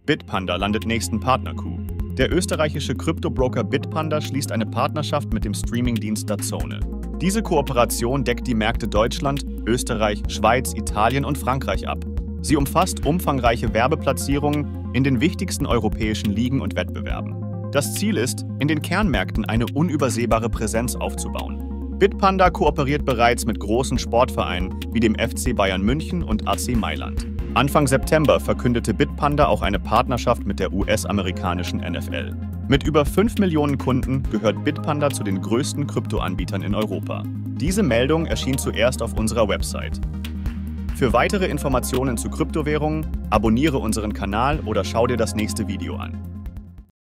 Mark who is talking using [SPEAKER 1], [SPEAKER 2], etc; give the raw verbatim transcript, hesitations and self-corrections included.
[SPEAKER 1] Bitpanda landet nächsten Partner-Coup. Der österreichische Kryptobroker Bitpanda schließt eine Partnerschaft mit dem Streamingdienst DAZN. Diese Kooperation deckt die Märkte Deutschland, Österreich, Schweiz, Italien und Frankreich ab. Sie umfasst umfangreiche Werbeplatzierungen in den wichtigsten europäischen Ligen und Wettbewerben. Das Ziel ist, in den Kernmärkten eine unübersehbare Präsenz aufzubauen. Bitpanda kooperiert bereits mit großen Sportvereinen wie dem F C Bayern München und A C Mailand. Anfang September verkündete Bitpanda auch eine Partnerschaft mit der U S-amerikanischen N F L. Mit über fünf Millionen Kunden gehört Bitpanda zu den größten Kryptoanbietern in Europa. Diese Meldung erschien zuerst auf unserer Website. Für weitere Informationen zu Kryptowährungen abonniere unseren Kanal oder schau dir das nächste Video an.